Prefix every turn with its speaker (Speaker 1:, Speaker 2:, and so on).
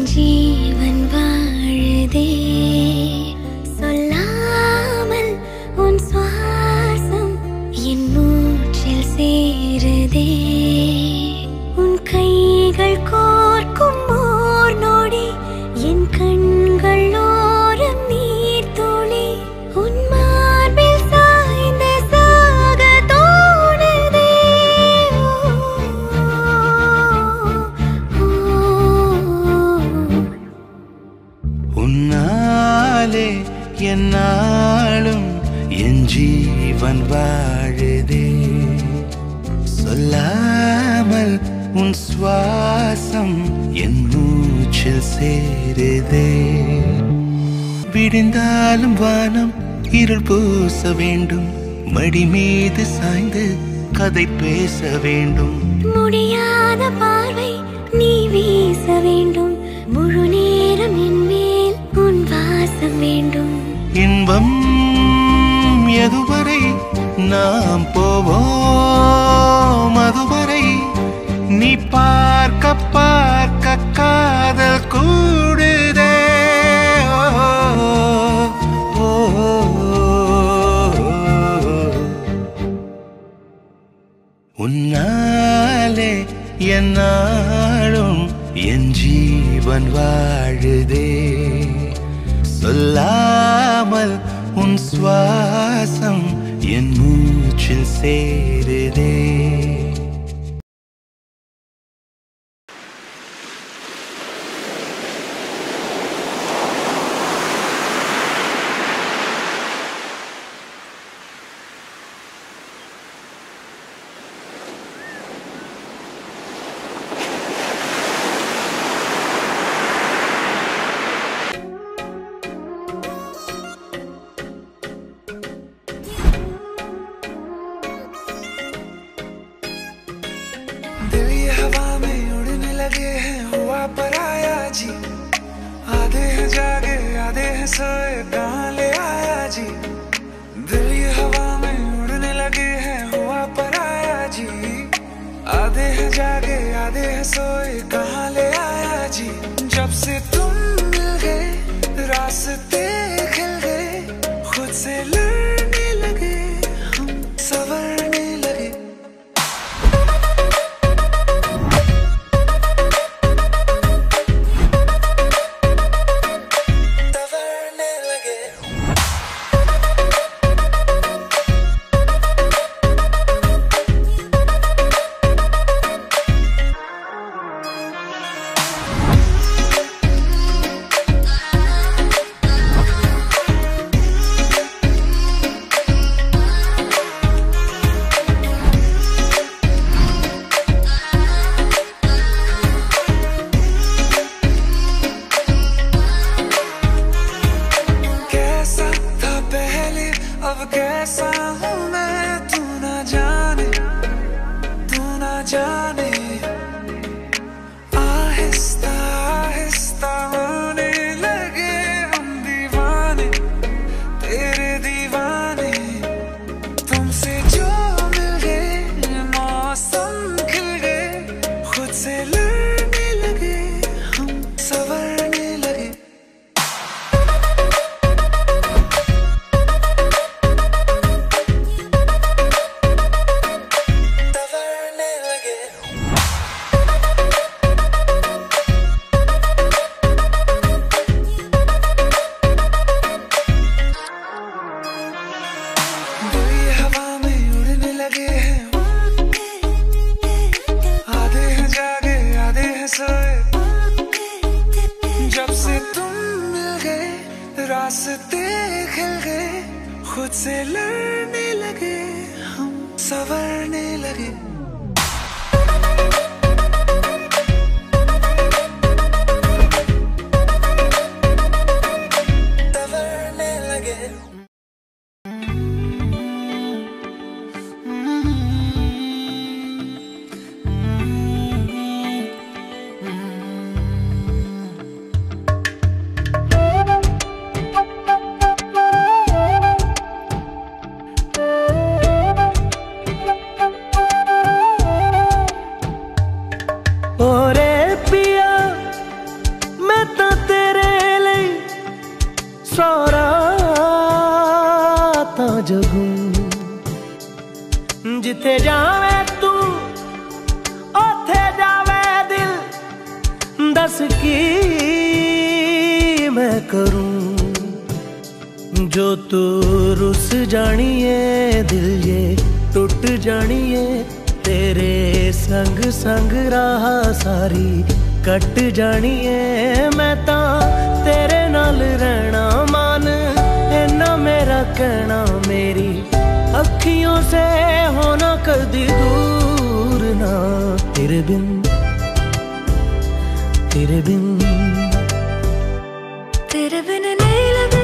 Speaker 1: ஜீவன் வாழுதே சொல்லாமல் உன் சுவாசம் என் மூச்சில் சேருதே உன் கைகள் கோர்க்கும் ஓர் நொடி என் கண்கள் ஓரம் நீர் துளி உன் மார்பில் சாய்ந்து சாக தோணுதே
Speaker 2: உன்னாலே என்னாலும் என் ஜீவன் வாழுதே சொல்லாமல் உன் சுவாசம் என் மூச்சில் சேருதே விடிந்தாலும் வானம் இருள் பூச வேண்டும் மடி மீது சாய்ந்து கதை பேச வேண்டும்
Speaker 1: முடியாத பார்வை நீ வீச வேண்டும் முழு நேரம் என் மேல் உன் வாசம் வேண்டும்
Speaker 2: இன்பம் எதுவரை நாம் போவோம் அதுவரை நீ பார்க்க பார்க்க காதல் கூடுதே உன்னாலே என்னாலும் என் ஜீவன் வாழுதே சொல்லாமல் உன் சுவாசம் என் மூச்சில் சேருதே
Speaker 3: सोए कहाँ ले आया जी दिल ये हवा में उड़ने लगे हैं हुआ पराया जी आधे हैं जागे आधे हैं सोए कहाँ ले आया जी जब से तुम मिल गए रास्ते खिल गए खुद से लड़ने लगे हम संवरने लगे अब कैसा हूँ मैं तू ना जाने आहिस्ता आहिस्ता होने लगे हम दीवाने तेरे दीवाने तुमसे जो मिल गए मौसम खिल गए खुद से लड़ने लगे हम संवरने लगे जब से तुम मिल गए रास्ते खिल गए खुद से लड़ने लगे हम संवरने लगे संवरने लगे
Speaker 4: जगूं जिथे जावे तू ओथे जावे दिल दस की मैं करूं जो तू रुस जानिए दिल ये टूट जानिए तेरे संग संग राह सारी कट जानिए मैं ता तेरे नाल रहना मान इन्ना मेरा कहना मेरी अखियों से होना कदी दूर ना तेरे बिन
Speaker 1: तेरे बिन नहीं लगा